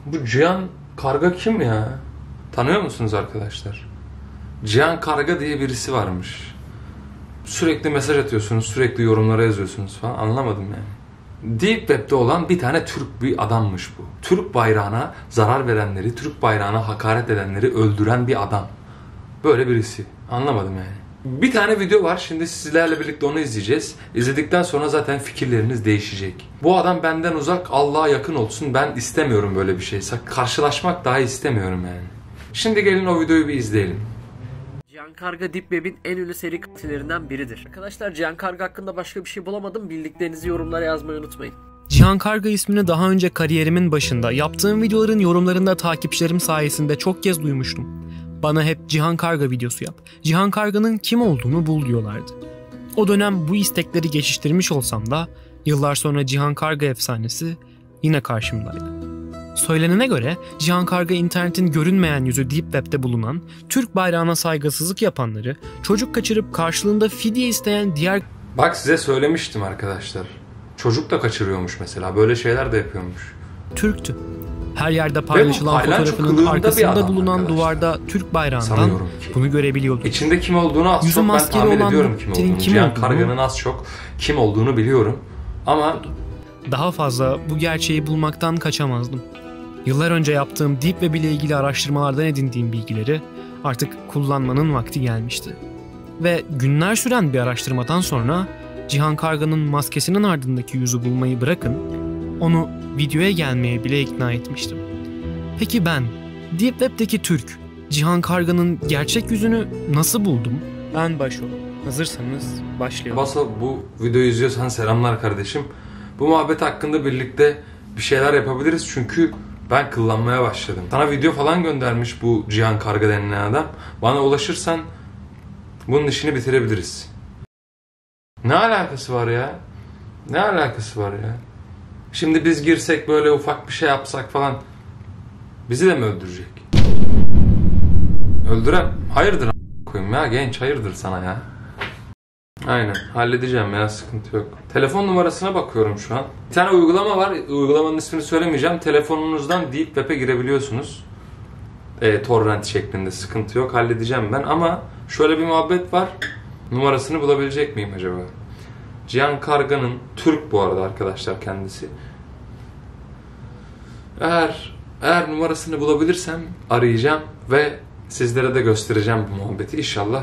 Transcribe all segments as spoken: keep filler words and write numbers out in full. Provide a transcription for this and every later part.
Bu Cihan Karga kim ya? Tanıyor musunuz arkadaşlar? Cihan Karga diye birisi varmış. Sürekli mesaj atıyorsunuz, sürekli yorumlara yazıyorsunuz falan, anlamadım yani. Deep Web'de olan bir tane Türk bir adammış bu. Türk bayrağına zarar verenleri, Türk bayrağına hakaret edenleri öldüren bir adam. Böyle birisi. Anlamadım yani. Bir tane video var, şimdi sizlerle birlikte onu izleyeceğiz. İzledikten sonra zaten fikirleriniz değişecek. Bu adam benden uzak, Allah'a yakın olsun. Ben istemiyorum böyle bir şey. Karşılaşmak dahi istemiyorum yani. Şimdi gelin o videoyu bir izleyelim. Cihan Karga Deep Web'in en ünlü seri katillerinden biridir. Arkadaşlar Cihan Karga hakkında başka bir şey bulamadım. Bildiklerinizi yorumlara yazmayı unutmayın. Cihan Karga ismini daha önce kariyerimin başında yaptığım videoların yorumlarında takipçilerim sayesinde çok kez duymuştum. Bana hep Cihan Karga videosu yap, Cihan Karga'nın kim olduğunu bul diyorlardı. O dönem bu istekleri geçiştirmiş olsam da yıllar sonra Cihan Karga efsanesi yine karşımdaydı. Söylenene göre Cihan Karga internetin görünmeyen yüzü Deep Web'de bulunan, Türk bayrağına saygısızlık yapanları, çocuk kaçırıp karşılığında fidye isteyen diğer... Bak size söylemiştim arkadaşlar. Çocuk da kaçırıyormuş mesela, böyle şeyler de yapıyormuş. Türktü. Her yerde paylaşılan fotoğrafının arkasında bulunan arkadaşlar. Duvarda Türk bayrağından bunu görebiliyorduk. İçinde kim olduğunu az Yüzü çok ben tahmin ediyorum kim olduğunu. Kim Cihan olduğunu, Karga'nın az çok kim olduğunu biliyorum. Ama daha fazla bu gerçeği bulmaktan kaçamazdım. Yıllar önce yaptığım Deep Web ile ilgili araştırmalardan edindiğim bilgileri artık kullanmanın vakti gelmişti. Ve günler süren bir araştırmadan sonra Cihan Karga'nın maskesinin ardındaki yüzü bulmayı bırakın, onu videoya gelmeye bile ikna etmiştim. Peki ben, Deep Web'deki Türk, Cihan Karga'nın gerçek yüzünü nasıl buldum? Ben Başo. Hazırsanız başlayalım. Baso, bu videoyu izliyorsan selamlar kardeşim. Bu muhabbet hakkında birlikte bir şeyler yapabiliriz çünkü ben kıllanmaya başladım. Sana video falan göndermiş bu Cihan Karga denilen adam. Bana ulaşırsan bunun işini bitirebiliriz. Ne alakası var ya? Ne alakası var ya? Şimdi biz girsek böyle ufak bir şey yapsak falan bizi de mi öldürecek? Öldürem. Hayırdır a**a koyayım ya, genç, hayırdır sana ya? Aynen, halledeceğim ya, sıkıntı yok. Telefon numarasına bakıyorum şu an. Bir tane uygulama var, uygulamanın ismini söylemeyeceğim. Telefonunuzdan Deep Web'e girebiliyorsunuz. E, torrent şeklinde, sıkıntı yok, halledeceğim ben. Ama şöyle bir muhabbet var. Numarasını bulabilecek miyim acaba? Cihan Karga'nın, Türk bu arada arkadaşlar kendisi. Eğer eğer numarasını bulabilirsem arayacağım ve sizlere de göstereceğim bu muhabbeti inşallah.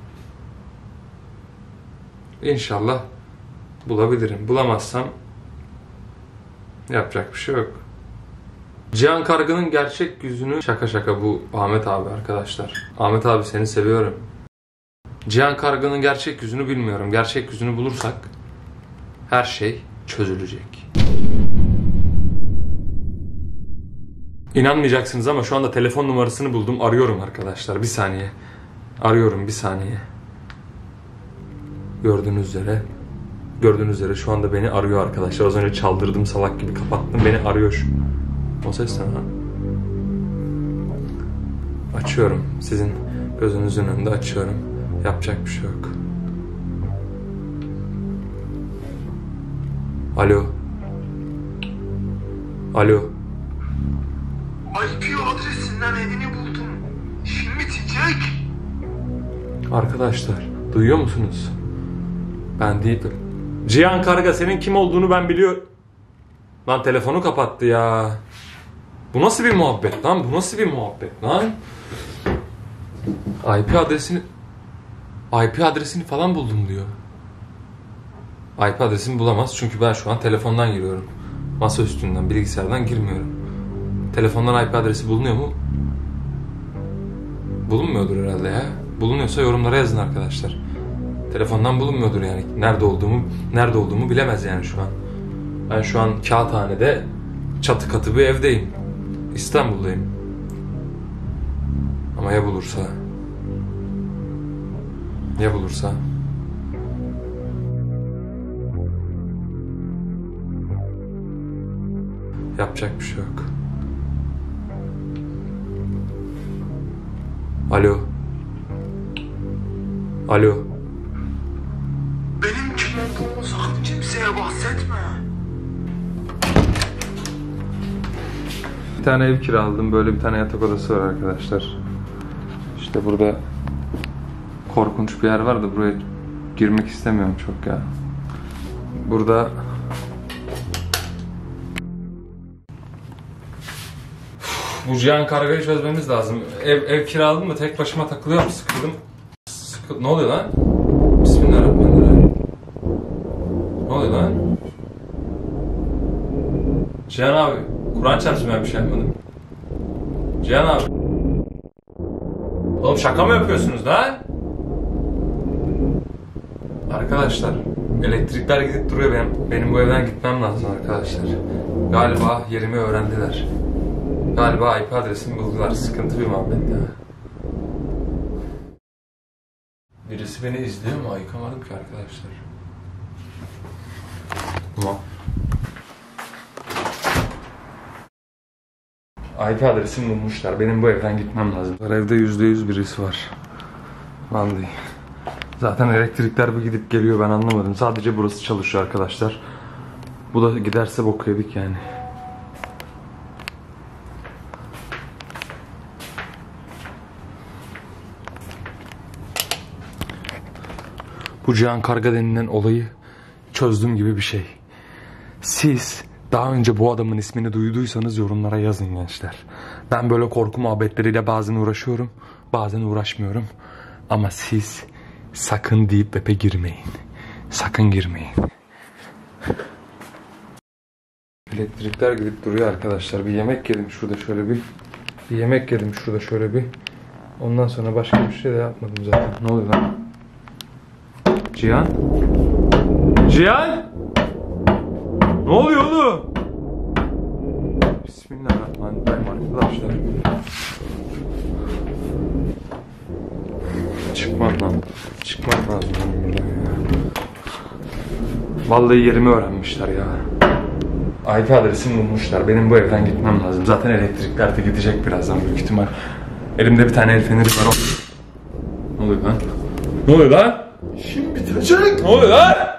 İnşallah bulabilirim. Bulamazsam yapacak bir şey yok. Cihan Karga'nın gerçek yüzünü, şaka şaka bu Ahmet abi arkadaşlar. Ahmet abi seni seviyorum. Cihan Karga'nın gerçek yüzünü bilmiyorum. Gerçek yüzünü bulursak her şey çözülecek. İnanmayacaksınız ama şu anda telefon numarasını buldum. Arıyorum arkadaşlar. Bir saniye. Arıyorum bir saniye. Gördüğünüz üzere. Gördüğünüz üzere şu anda beni arıyor arkadaşlar. Az önce çaldırdım, salak gibi kapattım. Beni arıyor şu. O ses ne lan? Açıyorum. Sizin gözünüzün önünde açıyorum. Yapacak bir şey yok. Alo. Alo. I P adresinden evini buldum. İşin bitecek. Arkadaşlar duyuyor musunuz? Ben değilim. Cihan Karga, senin kim olduğunu ben biliyorum. Lan telefonu kapattı ya. Bu nasıl bir muhabbet lan? Bu nasıl bir muhabbet lan? I P adresini I P adresini falan buldum diyor. I P adresini bulamaz çünkü ben şu an telefondan giriyorum. Masa üstünden, bilgisayardan girmiyorum. Telefondan I P adresi bulunuyor mu? Bulunmuyordur herhalde ya. Bulunuyorsa yorumlara yazın arkadaşlar. Telefondan bulunmuyordur yani. Nerede olduğumu, nerede olduğumu bilemez yani şu an. Ben şu an Kağıthane'de çatı katı bir evdeyim. İstanbul'dayım. Ama ya bulursa? Ya bulursa? Yapacak bir şey yok. Alo. Alo. Benim kim olduğumu sakın kimseye bahsetme. tane ev kiraladım. Böyle bir tane yatak odası var arkadaşlar. İşte burada korkunç bir yer var da buraya girmek istemiyorum çok ya. Burada bu Cihan Karga'yı çözmemiz lazım. Ev, ev kiraladım da tek başıma takılıyorum, sıkıldım. Sıkıl... Ne oluyor lan? Bismillahirrahmanirrahim. Ne oluyor lan? Cihan abi, Kur'an çarpsın, ben bir şey yapmadım. Cihan abi. Oğlum şaka mı yapıyorsunuz lan? Arkadaşlar, elektrikler gidip duruyor, benim, benim bu evden gitmem lazım arkadaşlar. Galiba yerimi öğrendiler. Galiba I P adresimi buldular. Sıkıntı bir muhabbet ya. Birisi beni izliyor mu? Ayıkamadım ki arkadaşlar. Tamam. I P adresimi bulmuşlar. Benim bu evden gitmem lazım. Evde yüzde yüz birisi var. Vallahi. Zaten elektrikler bir gidip geliyor, ben anlamadım. Sadece burası çalışıyor arkadaşlar. Bu da giderse bok yedik yani. Bu Cihan Karga denilen olayı çözdüm gibi bir şey. Siz daha önce bu adamın ismini duyduysanız yorumlara yazın gençler. Ben böyle korku muhabbetleriyle bazen uğraşıyorum, bazen uğraşmıyorum. Ama siz sakın Deep Web'e girmeyin. Sakın girmeyin. Elektrikler gidip duruyor arkadaşlar. Bir yemek yedim şurada şöyle bir. Bir yemek yedim şurada şöyle bir. Ondan sonra başka bir şey de yapmadım zaten. Ne oluyor lan? Cihan? Cihan? Ne oluyor oğlum? Bismillahirrahmanirrahim arkadaşlar. Çıkmam lan. Çıkmam lazım buradan ya. Vallahi yerimi öğrenmişler ya. I P adresimi bulmuşlar. Benim bu evden gitmem lazım. Zaten elektrikler de gidecek birazdan büyük ihtimal. Elimde bir tane el feneri var. Ne oluyor lan? Ne oluyor lan? İşim bitecek. Ne oluyor lan?